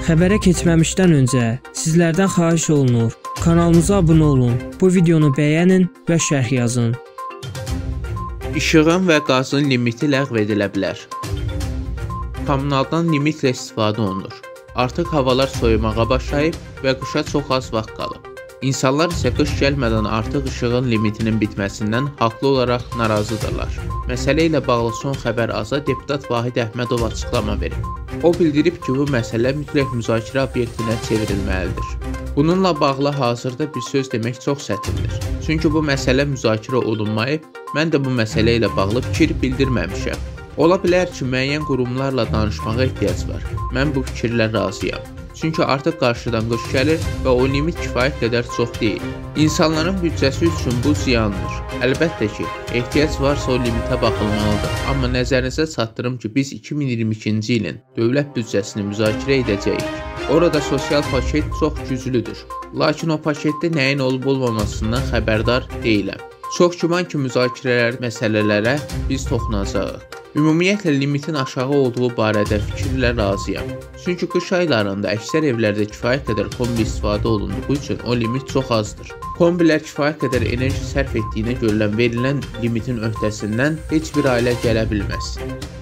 Xəbərə keçməmişdən öncə sizlərdən xahiş olunur, kanalımıza abunə olun, bu videonu bəyənin və şərh yazın. İşığın və qazın limiti ləğv edilə bilər. Kommunaldan limitlə istifadə olunur. Artıq havalar soyumağa başlayıb və qışa çox az vaxt qalıb. İnsanlar isə qış gəlmədən artıq işığın limitinin bitməsindən haqlı olaraq narazıdırlar. Məsələ ilə bağlı son xəbər aza deputat Vahid Əhmədov açıqlama verib. O bildirib ki, bu məsələ mütləq müzakirə obyektinə çevrilməlidir. Bununla bağlı hazırda bir söz demək çox çətindir. Çünki bu məsələ müzakirə olunmayıb, mən də bu məsələ ilə bağlı fikir bildirməmişəm. Ola bilər ki, müəyyən qurumlarla danışmağa ehtiyac var. Mən bu fikirlə razıyam. Çünki artıq qarşıdan qış gəlir və o limit kifayət qədər çox deyil. İnsanların büdcəsi üçün bu ziyandır. Əlbəttə ki, ehtiyac varsa o limitə baxılmalıdır. Amma nəzərinizə çatdırım ki, biz 2022-ci ilin dövlət büdcəsini müzakirə edəcəyik. Orada sosial paket çox güclüdür. Lakin o paketdə nəyin olub-olmamasından xəbərdar deyiləm. Çox güman ki, müzakirələr məsələlərə biz toxunacağıq. Ümumiyyətlə limitin aşağı olduğu barədə fikirlə razıyam. Çünki qış aylarında əksər evlərdə kifayət qədər kombi istifadə olunduğu üçün o limit çox azdır. Kombilər kifayət qədər enerji sərf etdiyinə görülən verilən limitin öhdəsindən heç bir ailə gələ bilməz.